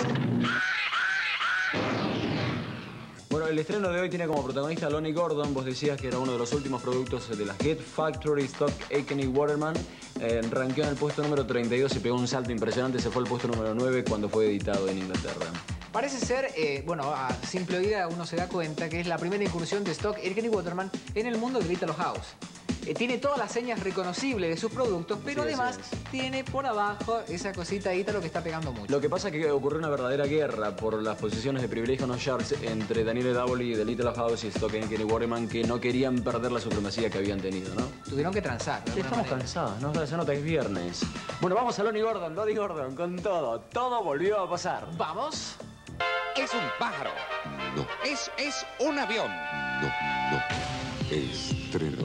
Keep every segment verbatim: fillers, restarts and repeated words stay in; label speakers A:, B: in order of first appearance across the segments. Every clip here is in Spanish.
A: Bueno, el estreno de hoy tiene como protagonista a Lonnie Gordon. Vos decías que era uno de los últimos productos de la Hit Factory. Stock Aitken Waterman eh, ranqueó en el puesto número treinta y dos y pegó un salto impresionante. Se fue al puesto número nueve cuando fue editado en Inglaterra.
B: Parece ser, eh, bueno, a simple oída uno se da cuenta que es la primera incursión de Stock Aitken Waterman en el mundo del Italo House. Eh, tiene todas las señas reconocibles de sus productos, pero
A: sí,
B: además
A: sí, sí.
B: tiene por abajo esa cosita Italo que está pegando mucho.
A: Lo que pasa es que ocurrió una verdadera guerra por las posiciones de privilegio no sharks entre Daniele Davoli de Little House y Stock Aitken Waterman, que no querían perder la supremacía que habían tenido, ¿no?
B: Tuvieron que transar.
A: Sí, estamos manera. cansados, ¿no? Se nota que es viernes. Bueno, vamos a Lonnie Gordon, Lonnie Gordon, con todo. Todo volvió a pasar.
B: ¿Vamos?
C: Es un pájaro.
D: No.
C: Es, es un avión.
D: No, no. Estreno.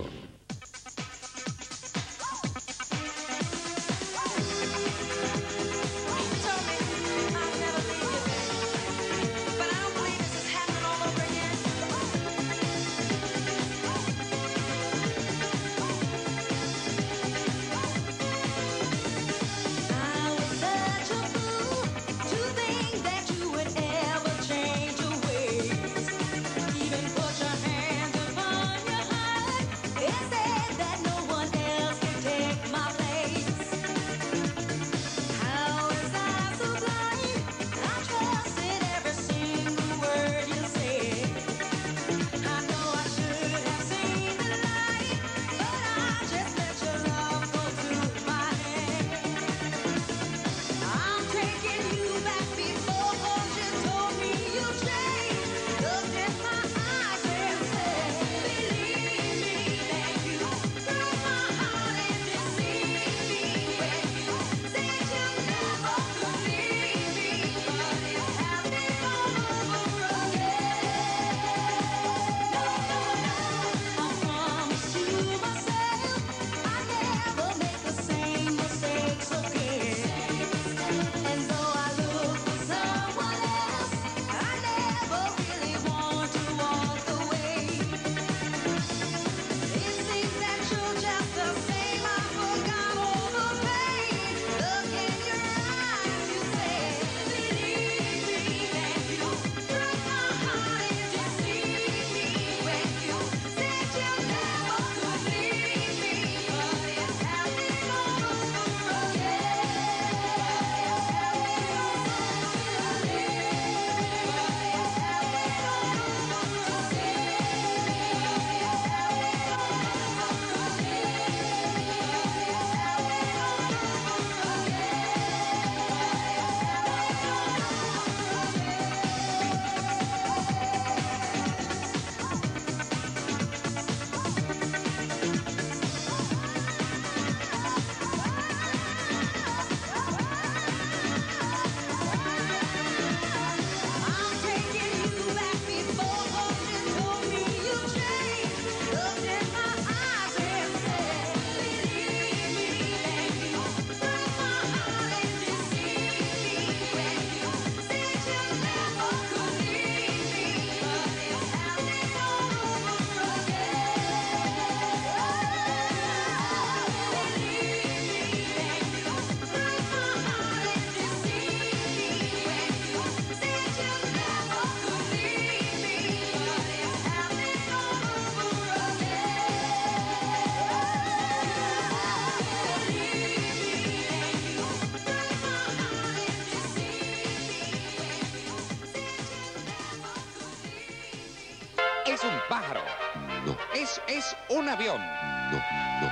C: Es un pájaro.
D: No.
C: Es, es un avión.
D: No, no.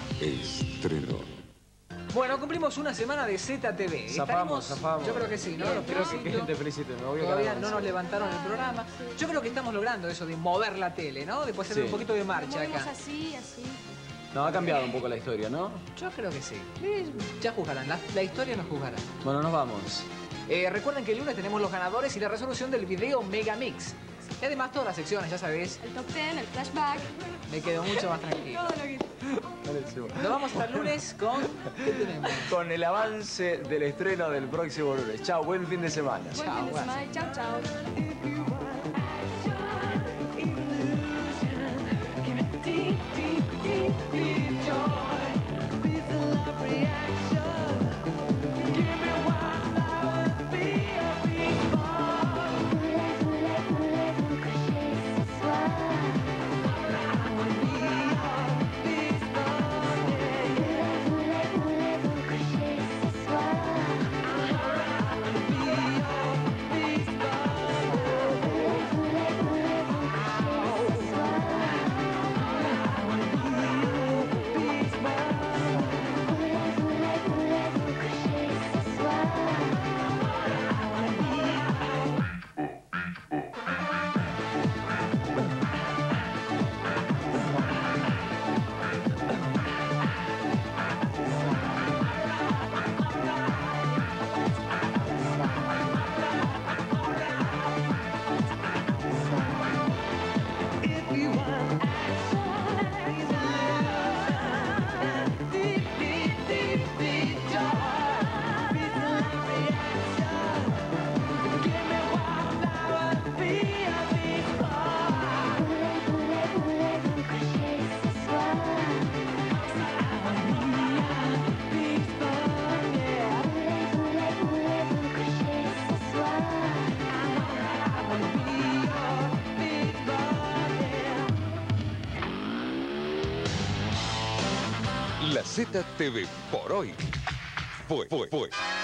D: Estreno.
B: Bueno, cumplimos una semana de Z T V.
A: Zafamos,
B: Estaremos-
A: zafamos.
B: Yo creo que sí, ¿no? Los
A: Creo que
B: felicito.
A: te felicito, me voy a
B: Todavía
A: quedar
B: no nos levantaron el programa. Yo creo que estamos logrando eso de mover la tele, ¿no? De poner
A: Sí.
B: un poquito de
E: Lo
B: marcha
E: movemos
B: acá.
E: así, así.
A: No, ha cambiado un poco la historia, ¿no?
B: Yo creo que sí. Eh, Ya juzgarán, la, la historia nos juzgará.
A: Bueno, nos vamos.
B: Eh, recuerden que el lunes tenemos los ganadores y la resolución del video Megamix. Y además todas las secciones, ya sabéis,
E: El top ten, el flashback.
B: me quedo mucho más tranquilo.
E: Todo lo que...
B: Nos vamos hasta el lunes con... ¿Qué tenemos?
A: Con el avance del estreno del próximo lunes. Chao, buen fin de semana.
E: Buen
B: Chao,
E: fin de
B: guaso.
E: semana. Chao, chao.
F: Give me one, I will be a
D: La Z T V por hoy fue, fue, fue.